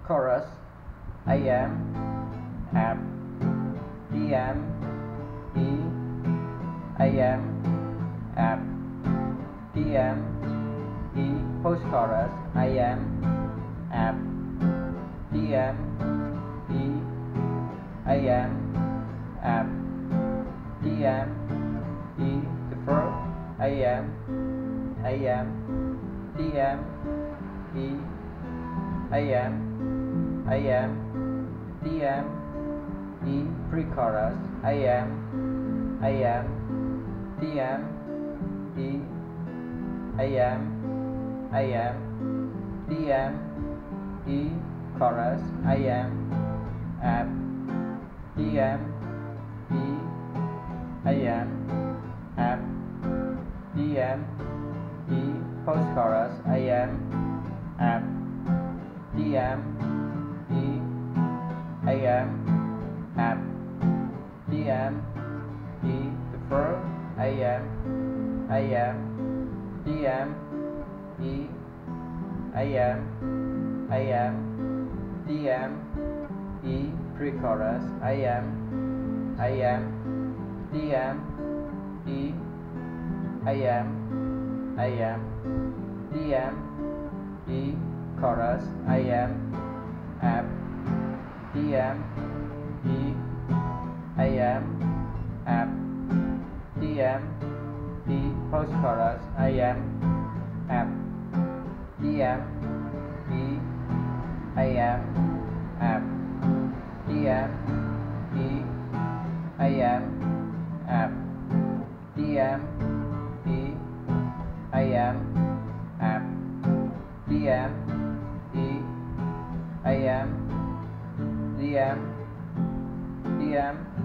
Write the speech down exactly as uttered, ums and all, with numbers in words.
chorus, A M, F, D M, E, A M, F, D M, E, post chorus, A M, F, D M, E, A M, F, D M, E, the first, A M, A M, D M, E, A M, A M, D M, E, pre-chorus, A M, A M, D M, E, A M, A M, D M, E, chorus, A M, F, D M, E, A M, F, D M, E, post chorus, A M, F, D M, E, A M, F, D M, E, the first, A M, A M, D M, E, A M, A M, D M, E, pre-chorus, A M, A M, D M, E, A M, A M, D M, E, chorus, A M, F, D M, E, A M, F, D M, E, post chorus, A M, F, D M, E, A M, F, D M, E, A M, F, D M, E, A M, F, D M, E, A M, D M, D M,